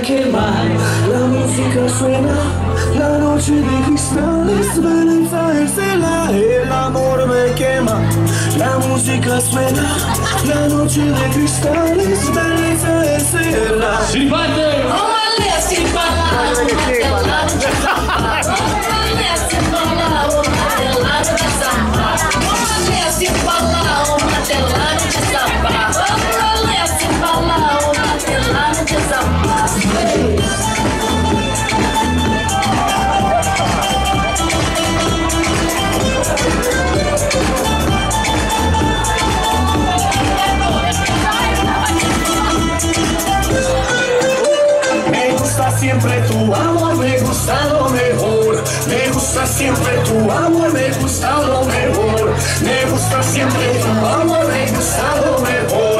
quema, la música suena, la noche de cristales, belleza es el amor me quema. La música suena, la noche de cristales, belleza es el amor. Si riparte! Siempre tu amor, me gusta lo mejor. Me gusta siempre tu amor, me gusta lo mejor. Me gusta siempre tu amor, me gusta lo mejor.